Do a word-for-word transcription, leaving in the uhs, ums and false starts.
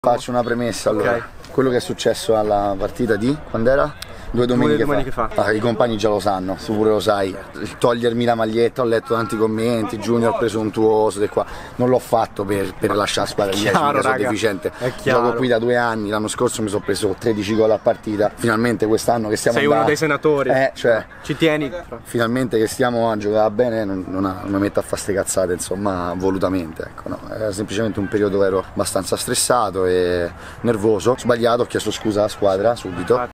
Faccio una premessa allora, okay. Quello che è successo alla partita di, quando era? Due domeniche, Due domeniche fa, fa. Ah, i compagni già lo sanno, tu pure lo sai, togliermi la maglietta, ho letto tanti commenti, Junior presuntuoso, di qua, non l'ho fatto per, per lasciare la squadra dieci, perché sono deficiente, gioco qui da due anni, l'anno scorso mi sono preso tredici gol a partita, finalmente quest'anno che stiamo Sei andando, uno dei senatori, eh, cioè, ci tieni? Finalmente che stiamo a giocare bene, non, non, non mi metto a fare ste cazzate, insomma, volutamente, ecco, no? Era semplicemente un periodo dove ero abbastanza stressato e nervoso, ho sbagliato, ho chiesto scusa alla squadra subito.